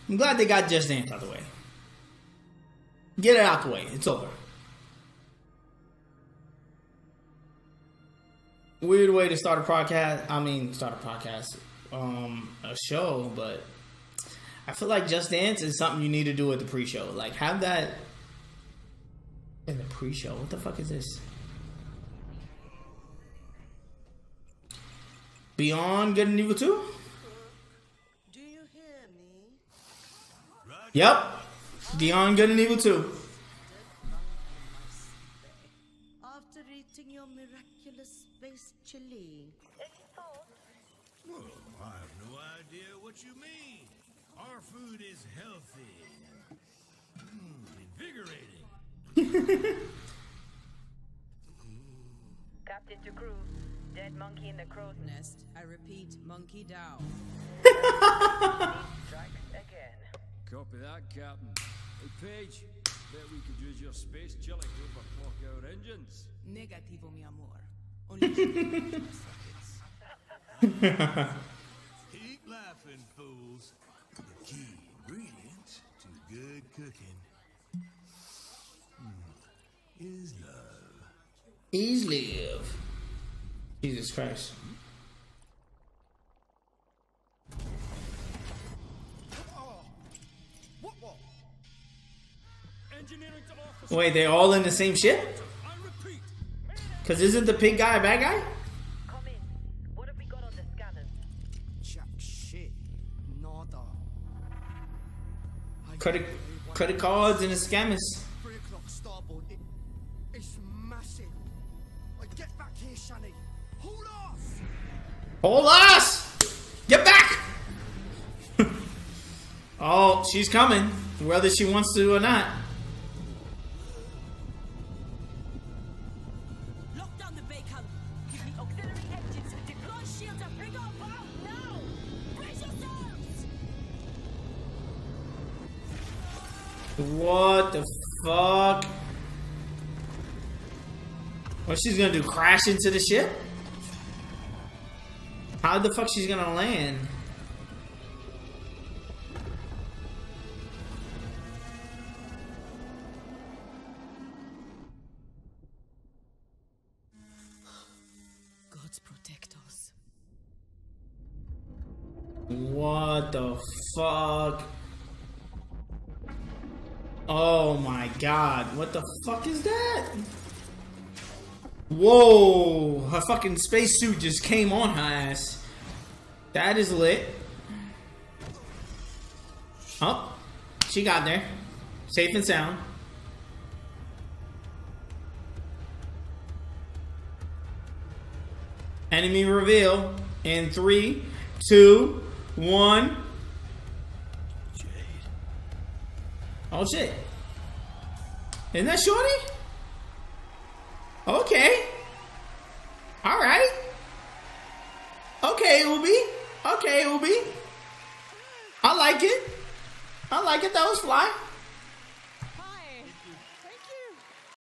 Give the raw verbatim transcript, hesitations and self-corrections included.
I'm glad they got Just Dance out the way. Get it out the way. It's over. Weird way to start a podcast. I mean, start a podcast. Um, a show, but I feel like Just Dance is something you need to do at the pre-show. Like, have that in the pre-show. What the fuck is this? Beyond Good and Evil two? Do you hear me? Yep. Beyond Good and Evil two. After eating your miraculous space chili. Well, I have no idea what you mean. Our food is healthy. Mm, invigorating. Captain to crew. Dead monkey in the crow's Nest. I repeat, monkey down. Strike again. Copy that, Captain. Hey, Paige, bet we could use your space chili to overclock our engines. Negativo, mi amor. Only Keep laughing, fools. The key ingredient to good cooking mm, is love. Is live. Jesus Christ. Wait, they're all in the same ship? Because isn't the pig guy a bad guy? Come in. What have we got on the scanners? Jack shit. Nada. Credit credit cards and the scammers. Three o'clock starboard. It, it's massive. Like, get back here, Shani. Hold off! Hold us! Get back! Oh, she's coming. Whether she wants to or not. lock down the bacon. Give me auxiliary engines. Deploy shields and bring up out now. Brace yourselves. What the fuck? What she's gonna do? Crash into the ship? How the fuck she's gonna land? Gods protect us. What the fuck? Oh my god, what the fuck is that? Whoa, her fucking spacesuit just came on her ass. That is lit. Oh, she got there. Safe and sound. Enemy reveal in three, two, one. Jade. Oh shit. Isn't that Shorty? Okay. Alright. Okay, Ubi. Okay, Ubi. I like it. I like it. That was fly.